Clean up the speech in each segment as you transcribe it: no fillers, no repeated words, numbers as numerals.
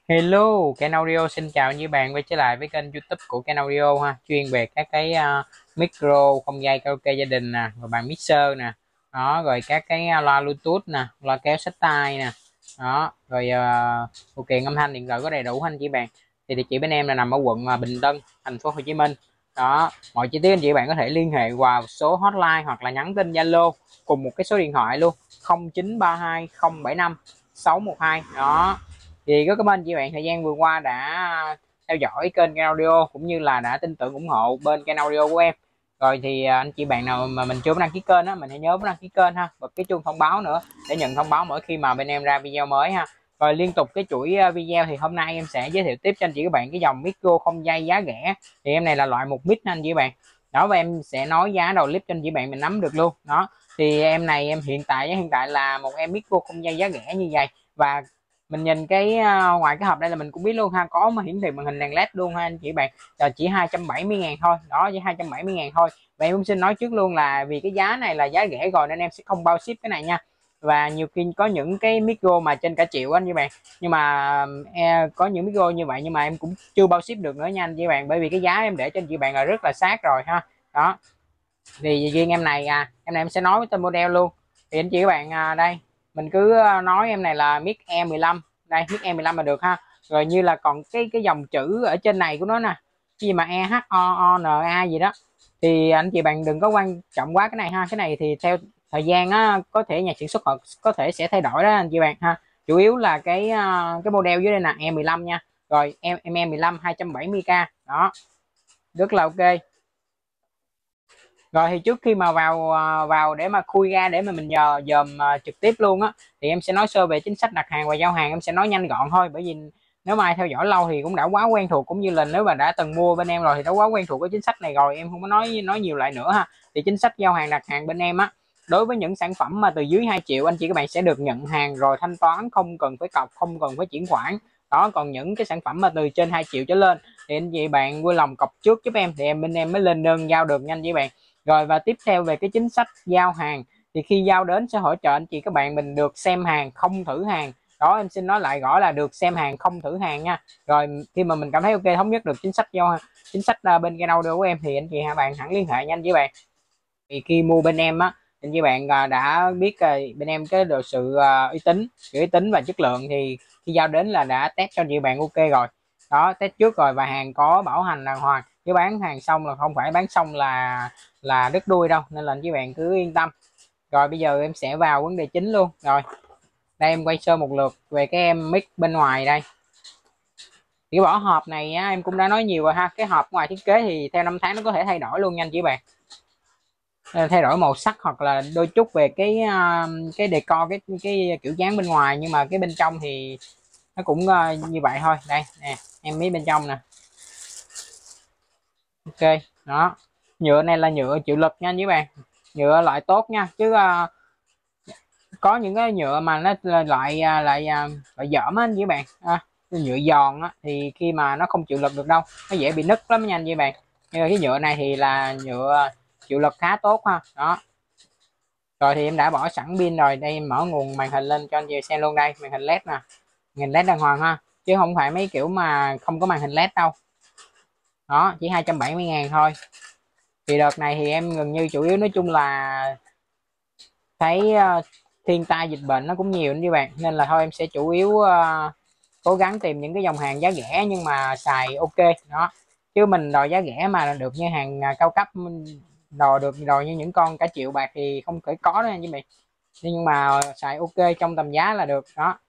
Hello, Ken Audio xin chào như bạn quay trở lại với kênh YouTube của Ken Audio ha, chuyên về các cái micro không dây karaoke gia đình nè, rồi bàn mixer nè, đó, rồi các cái loa Bluetooth nè, loa kéo xách tay nè, đó, rồi phụ kiện âm thanh điện tử có đầy đủ anh chị bạn. Thì địa chỉ bên em là nằm ở quận Bình Tân, thành phố Hồ Chí Minh. Đó, mọi chi tiết anh chị bạn có thể liên hệ qua số hotline hoặc là nhắn tin Zalo cùng một cái số điện thoại luôn, 0932 075 612 đó. Thì rất cảm ơn chị bạn thời gian vừa qua đã theo dõi kênh Ken Audio cũng như là đã tin tưởng ủng hộ bên Ken Audio của em. Rồi thì anh chị bạn nào mà mình chưa đăng ký kênh á, mình hãy nhớ đăng ký kênh ha, bật cái chuông thông báo nữa để nhận thông báo mỗi khi mà bên em ra video mới ha. Rồi liên tục cái chuỗi video thì hôm nay em sẽ giới thiệu tiếp cho anh chị các bạn cái dòng micro không dây giá rẻ. Thì em này là loại một mic anh chị bạn. Đó, và em sẽ nói giá đầu clip cho anh chị bạn mình nắm được luôn. Đó. Thì em này em hiện tại là một em micro không dây giá rẻ như vậy. Và mình nhìn cái ngoài cái hộp đây là mình cũng biết luôn ha, có mà hiển thị màn hình đèn led luôn ha anh chị bạn, là chỉ 270.000 thôi đó, chỉ 270.000 thôi. Và em cũng xin nói trước luôn là vì cái giá này là giá rẻ rồi nên em sẽ không bao ship cái này nha. Và nhiều khi có những cái micro mà trên cả triệu anh chị bạn, nhưng mà có những micro như vậy nhưng mà em cũng chưa bao ship được nữa nha anh chị bạn, bởi vì cái giá em để cho anh chị bạn là rất là sát rồi ha. Đó, thì riêng em này em sẽ nói với tên model luôn. Thì anh chị các bạn đây mình cứ nói em này là mic E15, đây mic E15 là được ha. Rồi như là còn cái dòng chữ ở trên này của nó nè, cái gì mà EHOONA gì đó, thì anh chị bạn đừng có quan trọng quá cái này ha. Cái này thì theo thời gian á, có thể nhà sản xuất họ có thể sẽ thay đổi đó anh chị bạn ha. Chủ yếu là cái model dưới đây là E15 nha. Rồi em E15 270k đó, rất là ok. Rồi thì trước khi mà vào để mà khui ra để mà mình dòm trực tiếp luôn á, thì em sẽ nói sơ về chính sách đặt hàng và giao hàng. Em sẽ nói nhanh gọn thôi, bởi vì nếu mà ai theo dõi lâu thì cũng đã quá quen thuộc, cũng như là nếu mà đã từng mua bên em rồi thì đã quá quen thuộc cái chính sách này rồi, em không có nói nhiều lại nữa ha. Thì chính sách giao hàng đặt hàng bên em á, đối với những sản phẩm mà từ dưới 2 triệu anh chị các bạn sẽ được nhận hàng rồi thanh toán, không cần phải cọc, không cần phải chuyển khoản. Đó, còn những cái sản phẩm mà từ trên 2 triệu trở lên thì anh chị bạn vui lòng cọc trước giúp em, thì bên em mới lên đơn giao được nha anh chị bạn. Rồi và tiếp theo về cái chính sách giao hàng, thì khi giao đến sẽ hỗ trợ anh chị các bạn mình được xem hàng không thử hàng. Đó, em xin nói lại rõ là được xem hàng không thử hàng nha. Rồi khi mà mình cảm thấy ok, thống nhất được chính sách bên Ken Audio của em thì anh chị bạn hẳn liên hệ nhanh với bạn. Thì khi mua bên em á, anh chị bạn đã biết bên em cái độ sự uy tín và chất lượng, thì khi giao đến là đã test cho anh chị bạn ok rồi. Đó, test trước rồi và hàng có bảo hành đàng hoàng, chứ bán hàng xong là không phải bán xong là đứt đuôi đâu, nên là anh chị bạn cứ yên tâm. Rồi bây giờ em sẽ vào vấn đề chính luôn. Rồi đây em quay sơ một lượt về cái em mic bên ngoài đây. Cái vỏ hộp này á, em cũng đã nói nhiều rồi ha, cái hộp ngoài thiết kế thì theo năm tháng nó có thể thay đổi luôn nha anh chị bạn. Thay đổi màu sắc hoặc là đôi chút về cái decor, cái kiểu dáng bên ngoài, nhưng mà cái bên trong thì nó cũng như vậy thôi. Đây nè, em biết bên trong nè, ok. Đó, nhựa này là nhựa chịu lực nha anh chị bạn, nhựa loại tốt nha, chứ có những cái nhựa mà nó loại dởm á anh chị bạn, nhựa giòn á, thì khi mà nó không chịu lực được đâu, nó dễ bị nứt lắm nha anh chị bạn. Nhưng mà cái nhựa này thì là nhựa chịu lực khá tốt ha. Đó, rồi thì em đã bỏ sẵn pin rồi, đây em mở nguồn màn hình lên cho anh chị xem luôn. Đây màn hình led nè, màn hình led đàng hoàng ha, chứ không phải mấy kiểu mà không có màn hình led đâu. Đó, chỉ 270.000 thôi. Thì đợt này thì em gần như chủ yếu nói chung là thấy thiên tai dịch bệnh nó cũng nhiều như bạn, nên là thôi em sẽ chủ yếu cố gắng tìm những cái dòng hàng giá rẻ nhưng mà xài ok. Đó, chứ mình đòi giá rẻ mà được như hàng cao cấp, đòi như những con cả triệu bạc thì không thể có đó anh chị. Nhưng mà xài ok trong tầm giá là được. Đó,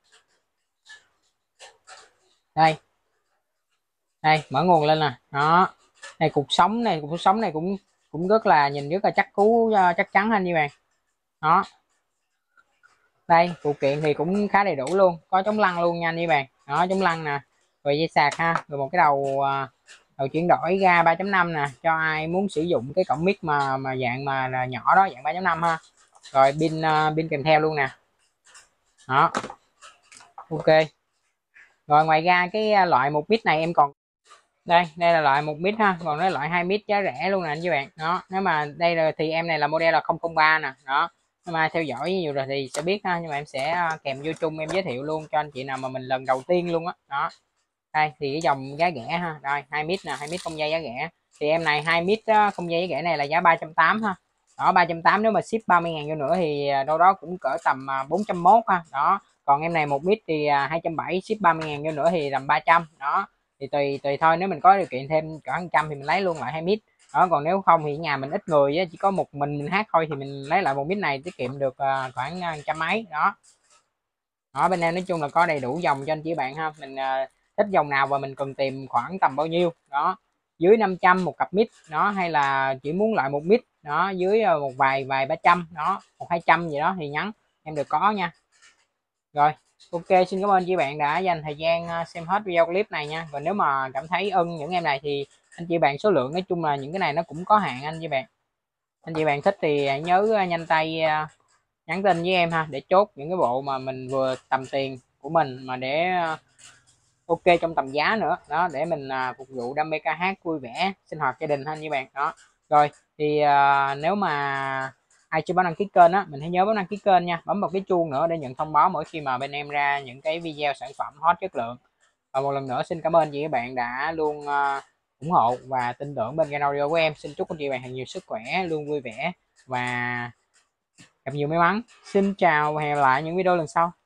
đây đây mở nguồn lên nè. Đó, này cục sống này cũng cũng rất là nhìn rất là chắc cú, chắc chắn anh chị bạn. Đó, đây phụ kiện thì cũng khá đầy đủ luôn, có chống lăn luôn nha anh chị bạn. Đó, chống lăn nè, rồi dây sạc ha, rồi một cái đầu chuyển đổi ra 3.5 nè, cho ai muốn sử dụng cái cổng mic mà dạng mà là nhỏ đó, dạng 3.5 ha. Rồi pin kèm theo luôn nè. Đó, ok. Rồi ngoài ra cái loại một mic này em còn đây là loại một mic ha, còn cái loại 2 mic giá rẻ luôn nè anh chị bạn. Đó, nếu mà đây là thì em này là model là 003 nè. Đó, nếu mà theo dõi nhiều rồi thì sẽ biết ha, nhưng mà em sẽ kèm vô chung em giới thiệu luôn cho anh chị nào mà mình lần đầu tiên luôn á. Đó, Đây thì cái dòng giá rẻ ha, rồi 2 mít nè, 2 mít không dây giá rẻ. Thì em này 2 mít không dây giá rẻ này là giá 380 ha. Đó 380, nếu mà ship 30.000 vô nữa thì đâu đó cũng cỡ tầm 401 ha. Đó. Còn em này 1 mít thì 270, ship 30.000 vô nữa thì tầm 300. Đó. Thì tùy thôi, nếu mình có điều kiện thêm cỡ 100 thì mình lấy luôn lại 2 mít. Đó, còn nếu không thì nhà mình ít người chỉ có một mình hát thôi thì mình lấy lại 1 mít này tiết kiệm được khoảng trăm mấy. Đó. Đó, bên em nói chung là có đầy đủ dòng cho anh chị bạn ha. Mình thích dòng nào và mình cần tìm khoảng tầm bao nhiêu. Đó, dưới 500 một cặp mít đó, hay là chỉ muốn lại một mít đó, dưới một vài 300 đó, 100-200 gì đó thì nhắn em được có nha. Rồi, ok, xin cảm ơn chị bạn đã dành thời gian xem hết video clip này nha. Và nếu mà cảm thấy ưng những em này thì anh chị bạn, số lượng nói chung là những cái này nó cũng có hạn anh chị bạn. Anh chị bạn thích thì nhớ nhanh tay nhắn tin với em ha, để chốt những cái bộ mà mình vừa tầm tiền của mình mà để ok trong tầm giá nữa đó, để mình phục vụ đam mê ca hát vui vẻ sinh hoạt gia đình ha anh chị bạn. Đó rồi thì nếu mà ai chưa bấm đăng ký kênh á, mình hãy nhớ bấm đăng ký kênh nha, bấm vào cái chuông nữa để nhận thông báo mỗi khi mà bên em ra những cái video sản phẩm hot chất lượng. Và một lần nữa xin cảm ơn chị các bạn đã luôn ủng hộ và tin tưởng bên kênh audio của em. Xin chúc anh chị bạn thật nhiều sức khỏe, luôn vui vẻ và gặp nhiều may mắn. Xin chào và hẹn gặp lại những video lần sau.